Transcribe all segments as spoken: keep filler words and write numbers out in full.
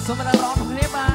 សូមរងគ្នាបាទ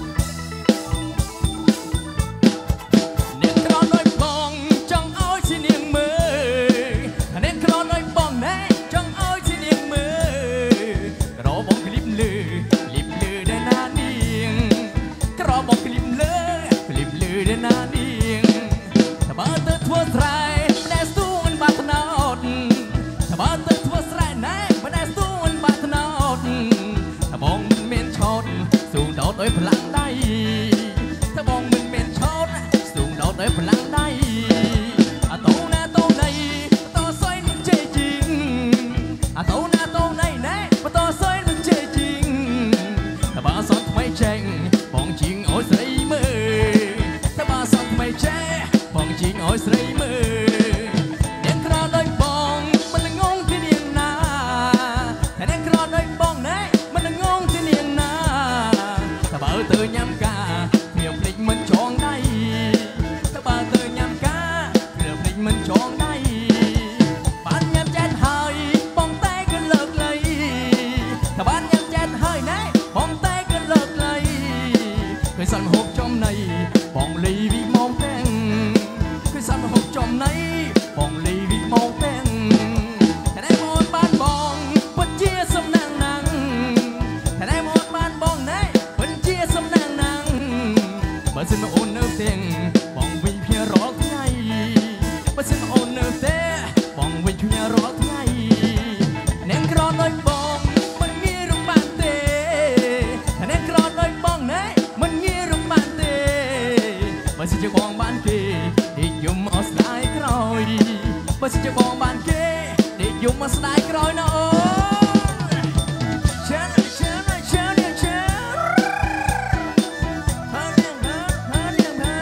អ្នកក្រដោយបងចង់ឲ្យជានាងមើលអ្នកក្រដោយបងណែចង់ឲ្យជានាងមើលក្របងក្លីបលឺក្លីបលឺដែលណានាងក្របងក្លីបលឺក្លីបលឺដែលណានាងតើបើទៅធ្វើស្រែម្នាក់ស្ទូនបាត់ណោតតើបើទៅធ្វើស្រែណែម្នាក់ស្ទូនបាត់ណោតតើបងមិនមានឆោតស៊ូដោតដោយพลังដៃតើបងមិនមានឆោតស៊ូដោតដោយพลังដៃអាតូណាតូណៃបតសយនឹងជ័យជីងអាតូណាតូណៃណែបតសយនឹងជ័យជីងតើបើសនថ្មីចេញបងជីងអោយស្រីមើលតើបើសនថ្មីចេញបងជីងអោយស្រីមើលអ្នកក្រដោយបងមិនងងទីនាងណាតែអ្នកក្រដោយបងណែមិនងងទីនាងណាតើបើទៅញ៉ាំកាព្រាភ្លេចមិនចងដៃតើបើទៅញ៉ាំកាព្រាភ្លេចមិនចងដៃបានញ៉ាំចែកហើយបងតែក៏លើកលៃតើបានញ៉ាំចែកហើយណែបងតែក៏លើកលៃឃើញសន្ហូបចំណៃបងលីវិមកទាំងឃើញសន្ហូបចំណៃបងលីវិមកទាំងតែតែមកបានបងពិតជាសំណាងណាំងតែតែមកបានបងណែពិតជាសំណាងណាំងបើសិនអូននៅទាំងបងវិញភ្ញារាល់ថ្ងៃបើសិនអូននៅតែបងវិញភ្ញារាល់ថ្ងៃអ្នកក្រដោយបងមិនងាយរំបានទេអ្នកក្រដោយបងណែមិនងាយរំបានទេបើសិនជាបងបានគេដេកយំអស់ស្ដាយក្រោយបើសិនជាបងបានគេដេកយំអស់ស្ដាយក្រោយណាអូចានចានចានចានហានយ៉ាងណាហានយ៉ាងណា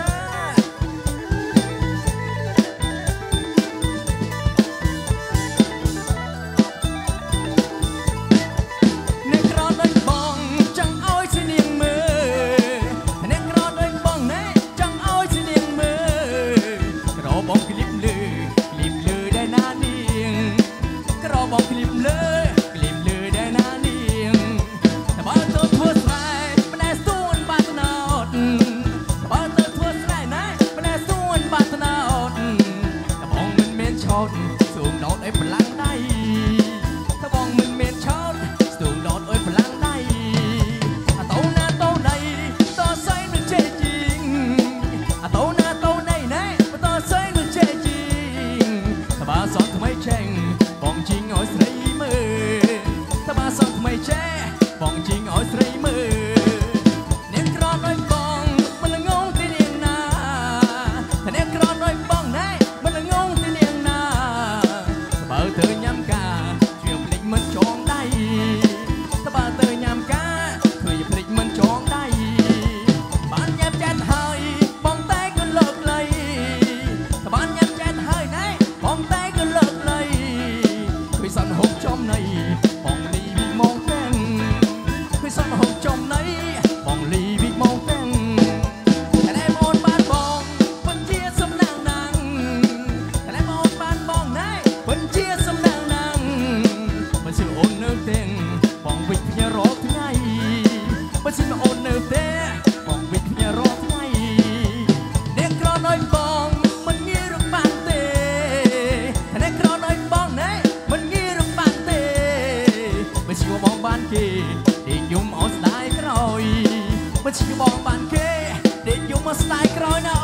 អ្នកក្រដោយបងចង់ឲ្យជានាងមើលអ្នកក្រដោយបងណែចង់ឲ្យជានាងមើលក្របងក្លីបលឺក្លីបលឺដែលណានាងក្របងក្លីបលឺក្លីបលឺដែលណានាងតែបើទៅធ្វើស្រែម្នាក់ស្ទូនបាត់ណោតតែបើទៅធ្វើស្រែណែម្នាក់ស្ទូនបាត់ណោតតែបងមិនមានឆោតស៊ូងដោតឲ្យប្រឡាំងដៃតែបងមិនមានឆោតស៊ូងដោតឲ្យប្រឡាំងដៃអាតូណាតូណៃតសៃនឹងជ័យជីងអាតូណាតូណៃណែបតសៃនឹងជ័យជីងតើបើសនថ្មីចេញបងជីងអោយស្រីមើលតើបើសនថ្មីចេញបងជីងអោយស្រីមើលអ្នកក្រដោយបងមិនងងទីនាងណាតែអ្នកក្រដោយបងណែមិនងងទីនាងណាតើបើទៅញ៉ាំកាជួយភ្លេចមិនចងដៃតើបើទៅញ៉ាំកាជួយភ្លេចមិនចងដៃបានញ៉ាំចែកហើយបងតែក៏លើកលៃតើបានញ៉ាំចែកហើយណែបងតែក៏លើកលៃឃើញសន្ហូបចំណៃបងលីវិមកទាំងឃើញសន្ហូបចំណៃបងលីវិមកទាំងតែតែមកបានបងពិតជាសំណាងណាំងតែតែមកបានបងណែពិតជាសំណាងណាំងបើសិនអូននៅទាំងបងវិញភ្ញារាល់ថ្ងៃបើសិនអូននៅតែបងវិញភ្ញារាល់ថ្ងៃអ្នកក្រដោយបងមិនងាយរំបានទេអ្នកក្រដោយបងណែមិនងាយរំបានទេបើសិនបងបានគេដេកយំអស់ស្ដាយក្រោយបើសិនបងបានគេដេកយំអស់ស្ដាយក្រោយណា